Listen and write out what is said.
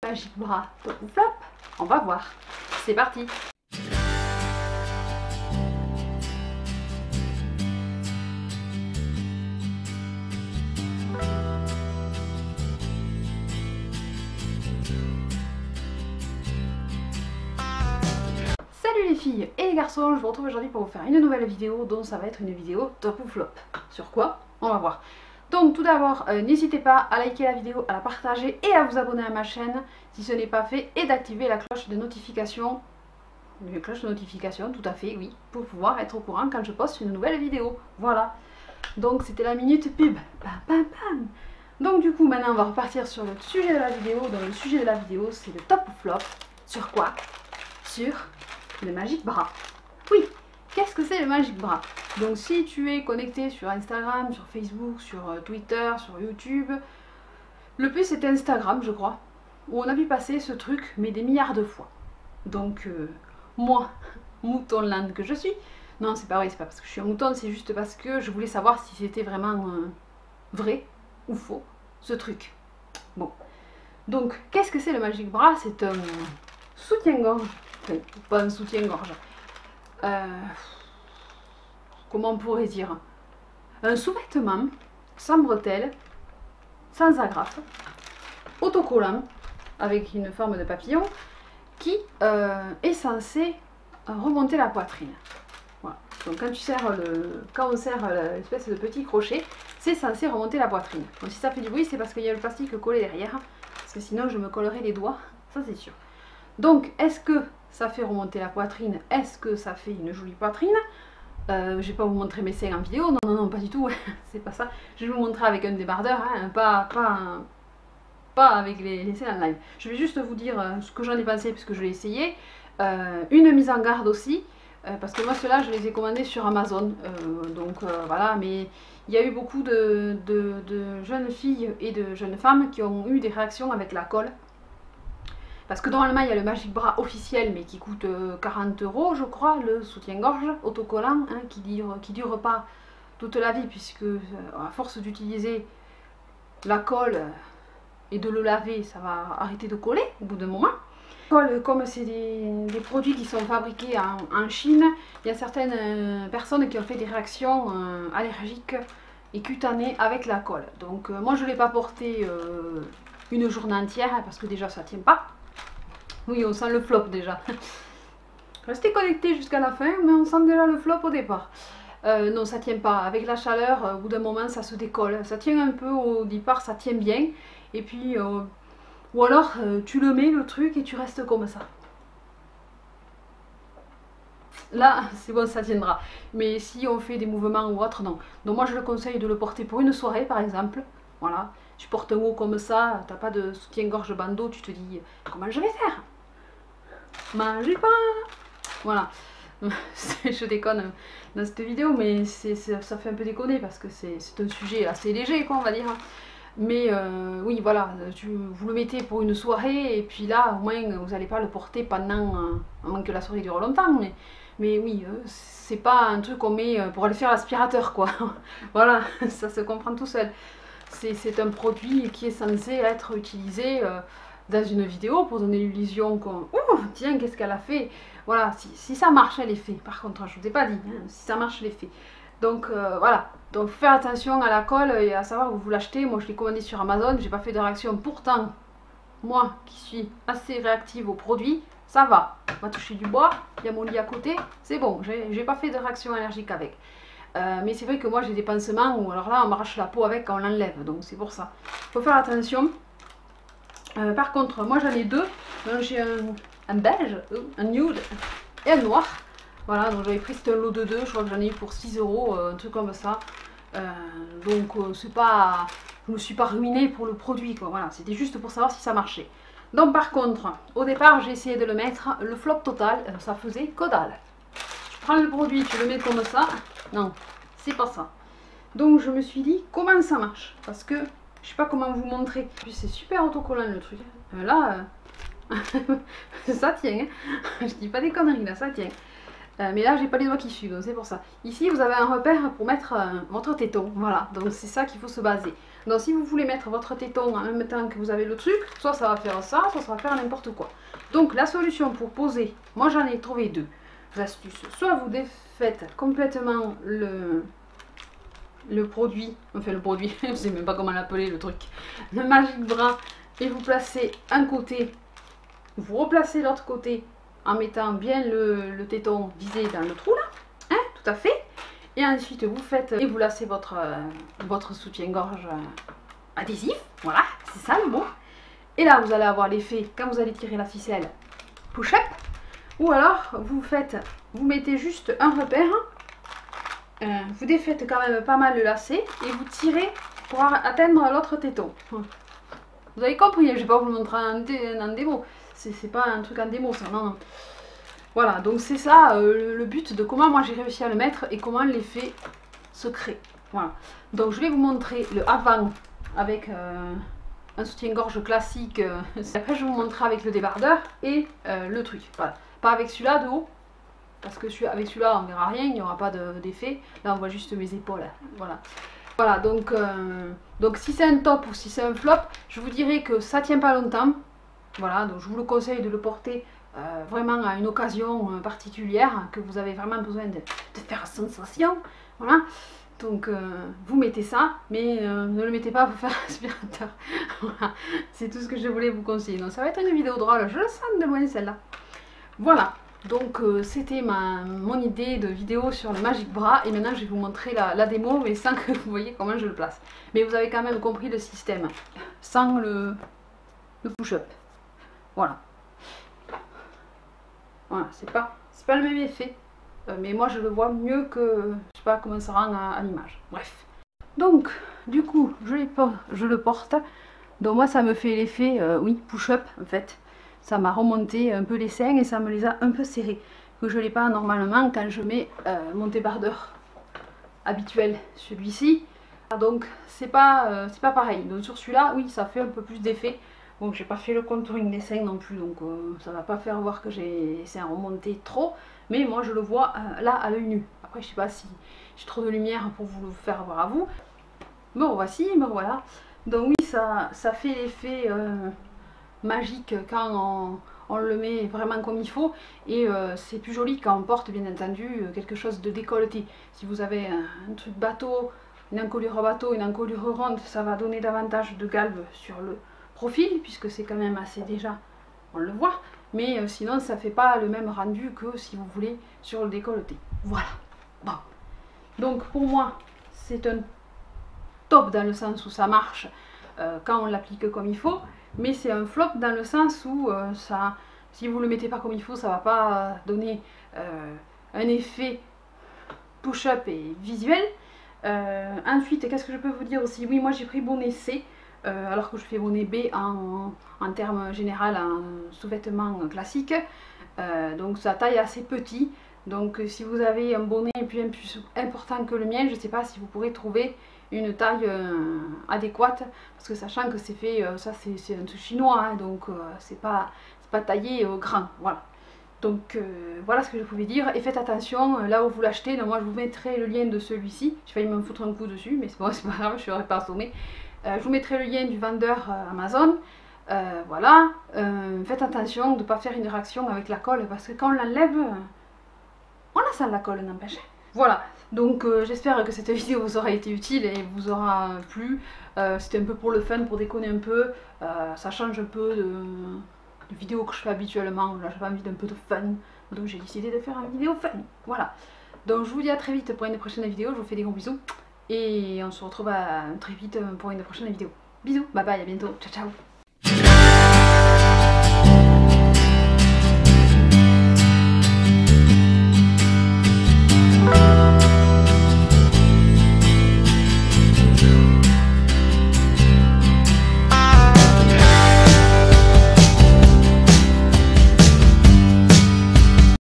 Magic Bra top ou flop? On va voir. C'est parti. Salut les filles et les garçons, je vous retrouve aujourd'hui pour vous faire une nouvelle vidéo dont ça va être une vidéo top ou flop. Sur quoi? On va voir. Donc tout d'abord, n'hésitez pas à liker la vidéo, à la partager et à vous abonner à ma chaîne si ce n'est pas fait et d'activer la cloche de notification. Une cloche de notification, tout à fait, oui, pour pouvoir être au courant quand je poste une nouvelle vidéo. Voilà. Donc c'était la minute pub. Bam, bam, bam. Donc du coup, maintenant on va repartir sur le sujet de la vidéo. Donc le sujet de la vidéo, c'est le top ou flop. Sur quoi? Sur le Magic Bra. Oui, qu'est-ce que c'est le Magic Bra? Donc si tu es connecté sur Instagram, sur Facebook, sur Twitter, sur YouTube, le plus c'est Instagram je crois, où on a vu passer ce truc mais des milliards de fois. Donc moi, mouton l'Inde que je suis, non c'est pas vrai, c'est pas parce que je suis un mouton, c'est juste parce que je voulais savoir si c'était vraiment vrai ou faux ce truc. Bon, donc qu'est-ce que c'est le Magic Bra? C'est un soutien-gorge, enfin pas un soutien-gorge. Comment on pourrait dire, un sous-vêtement sans bretelles, sans agrafe, autocollant avec une forme de papillon qui est censé remonter la poitrine. Voilà. Donc quand on serre l'espèce de petit crochet, c'est censé remonter la poitrine. Donc si ça fait du bruit, c'est parce qu'il y a le plastique collé derrière, parce que sinon je me collerai les doigts, ça c'est sûr. Donc est-ce que ça fait remonter la poitrine? Est-ce que ça fait une jolie poitrine? Je vais pas vous montrer mes seins en vidéo, non, pas du tout, c'est pas ça. Je vais vous montrer avec un débardeur, hein, pas avec les seins en live. Je vais juste vous dire ce que j'en ai pensé puisque je l'ai essayé. Une mise en garde aussi, parce que moi ceux-là je les ai commandés sur Amazon, voilà, mais il y a eu beaucoup de jeunes filles et de jeunes femmes qui ont eu des réactions avec la colle. Parce que normalement il y a le Magic Bra officiel mais qui coûte 40 € je crois, le soutien-gorge autocollant, hein, qui dure pas toute la vie puisque à force d'utiliser la colle et de le laver, ça va arrêter de coller au bout d'un moment. Comme c'est des produits qui sont fabriqués en Chine, il y a certaines personnes qui ont fait des réactions allergiques et cutanées avec la colle. Donc moi je ne l'ai pas porté une journée entière hein, parce que déjà ça tient pas. Oui, on sent le flop déjà. Restez connectés jusqu'à la fin, mais on sent déjà le flop au départ. Non, ça tient pas. Avec la chaleur, au bout d'un moment, ça se décolle. Ça tient un peu au départ, ça tient bien. Et puis, ou alors, tu le mets, le truc, et tu restes comme ça. Là, c'est bon, ça tiendra. Mais si on fait des mouvements ou autre, non. Donc moi, je le conseille de le porter pour une soirée, par exemple. Voilà. Tu portes un haut comme ça, t'as pas de soutien-gorge bandeau, tu te dis, comment je vais faire? Magic Bra. Voilà. Je déconne dans cette vidéo, mais ça fait un peu déconner parce que c'est un sujet assez léger, quoi, on va dire. Mais oui, voilà, vous le mettez pour une soirée et puis là, au moins, vous n'allez pas le porter pendant, à moins que la soirée dure longtemps. Mais oui, c'est pas un truc qu'on met pour aller faire l'aspirateur, quoi. Voilà, ça se comprend tout seul. C'est un produit qui est censé être utilisé dans une vidéo pour donner l'illusion qu'on... Ouh, tiens, qu'est-ce qu'elle a fait? Voilà, si ça marche, elle est fait. Par contre, je ne vous ai pas dit, hein, si ça marche, elle est fait. Donc voilà, donc faire attention à la colle et à savoir où vous l'achetez. Moi, je l'ai commandé sur Amazon, j'ai pas fait de réaction. Pourtant, moi qui suis assez réactive aux produits, ça va. On va toucher du bois, il y a mon lit à côté, c'est bon, j'ai pas fait de réaction allergique avec. Mais c'est vrai que moi j'ai des pansements où alors là on m'arrache la peau avec quand on l'enlève, donc c'est pour ça. Il faut faire attention. Par contre, moi j'en ai deux. J'ai un beige, un nude et un noir. Voilà, donc j'avais pris c'était un lot de deux, je crois que j'en ai eu pour 6 €, un truc comme ça. Donc c'est pas... Je me suis pas ruinée pour le produit, quoi. Voilà, c'était juste pour savoir si ça marchait. Donc par contre, au départ j'ai essayé de le mettre, le flop total, ça faisait que dalle. Tu prends le produit, tu le mets comme ça, non, c'est pas ça. Donc je me suis dit, comment ça marche? Parce que je sais pas comment vous montrer. Puis c'est super autocollant le truc. Là, ça tient. Je dis pas des conneries, là, ça tient. Mais là, j'ai pas les doigts qui suivent, donc c'est pour ça. Ici, vous avez un repère pour mettre votre téton. Voilà, donc c'est ça qu'il faut se baser. Donc si vous voulez mettre votre téton en même temps que vous avez le truc, soit ça va faire ça, soit ça va faire n'importe quoi. Donc la solution pour poser, moi j'en ai trouvé deux astuces. Soit vous défaites complètement le produit, enfin le produit, je sais même pas comment l'appeler le truc, le Magic Bras, et vous placez un côté, vous replacez l'autre côté en mettant bien le téton visé dans le trou là, hein, tout à fait. Et ensuite vous faites et vous lacez votre soutien-gorge adhésif, voilà, c'est ça le mot. Et là vous allez avoir l'effet, quand vous allez tirer la ficelle, push-up. Ou alors vous mettez juste un repère, vous défaites quand même pas mal le lacet et vous tirez pour atteindre l'autre téton. Vous avez compris, je ne vais pas vous le montrer en démo, c'est pas un truc en démo ça, non, non. Voilà, donc c'est ça le but de comment moi j'ai réussi à le mettre et comment l'effet se crée. Voilà, donc je vais vous montrer le avant avec un soutien-gorge classique. Après je vais vous montrer avec le débardeur et le truc. Voilà, pas avec celui-là de haut, parce que avec celui-là on verra rien, il n'y aura pas d'effet. Là on voit juste mes épaules. Voilà. Voilà, donc si c'est un top ou si c'est un flop, je vous dirais que ça tient pas longtemps. Voilà, donc je vous le conseille de le porter vraiment à une occasion particulière, que vous avez vraiment besoin de faire sensation. Voilà, donc vous mettez ça, mais ne le mettez pas pour faire aspirateur. Voilà, c'est tout ce que je voulais vous conseiller. Donc ça va être une vidéo drôle, je le sens de loin celle-là. Voilà, donc c'était mon idée de vidéo sur le Magic Bras, et maintenant je vais vous montrer la démo, mais sans que vous voyez comment je le place. Mais vous avez quand même compris le système, sans le push-up. Voilà. Voilà, c'est pas le même effet, mais moi je le vois mieux que, je sais pas comment ça rend à l'image. Bref. Donc, du coup, je le porte. Donc moi ça me fait l'effet, oui, push-up en fait. Ça m'a remonté un peu les seins et ça me les a un peu serrés. Que je l'ai pas normalement quand je mets mon débardeur habituel, celui-ci. Donc c'est pas pareil. Donc sur celui-là, oui, ça fait un peu plus d'effet. Bon, j'ai pas fait le contouring des seins non plus, donc ça va pas faire voir que j'ai seins remontés trop, mais moi je le vois là à l'œil nu. Après je sais pas si j'ai trop de lumière pour vous le faire voir à vous. Me revoici, me revoilà. Donc oui, ça fait l'effet magique quand on le met vraiment comme il faut, et c'est plus joli quand on porte bien entendu quelque chose de décolleté. Si vous avez un truc bateau, une encolure bateau, une encolure ronde, ça va donner davantage de galbe sur le profil, puisque c'est quand même assez déjà, on le voit, mais sinon ça fait pas le même rendu que si vous voulez sur le décolleté. Voilà. Bon, donc pour moi c'est un top dans le sens où ça marche quand on l'applique comme il faut, mais c'est un flop dans le sens où si vous le mettez pas comme il faut, ça va pas donner un effet push-up et visuel. Ensuite, qu'est-ce que je peux vous dire aussi? Oui, moi j'ai pris bonnet C, alors que je fais bonnet B en termes général, en sous-vêtements classique. Donc sa taille est assez petit. Donc si vous avez un bonnet plus important que le mien, je ne sais pas si vous pourrez trouver une taille adéquate, parce que sachant que c'est fait, ça c'est un truc chinois, hein, donc c'est pas taillé grand, voilà. Donc voilà ce que je pouvais dire, et faites attention là où vous l'achetez. Donc moi je vous mettrai le lien de celui-ci, j'ai failli me foutre un coup dessus, mais c'est bon, c'est pas grave, je ne serai pas assommée. Je vous mettrai le lien du vendeur Amazon. Voilà, faites attention de ne pas faire une réaction avec la colle, parce que quand on l'enlève, on a ça la colle, n'empêche. Voilà, donc j'espère que cette vidéo vous aura été utile et vous aura plu. C'était un peu pour le fun, pour déconner un peu. Ça change un peu de vidéos que je fais habituellement. Là j'avais envie d'un peu de fun, donc j'ai décidé de faire une vidéo fun. Voilà, donc je vous dis à très vite pour une prochaine vidéo. Je vous fais des gros bisous et on se retrouve très vite pour une prochaine vidéo. Bisous, bye bye, à bientôt, ciao ciao.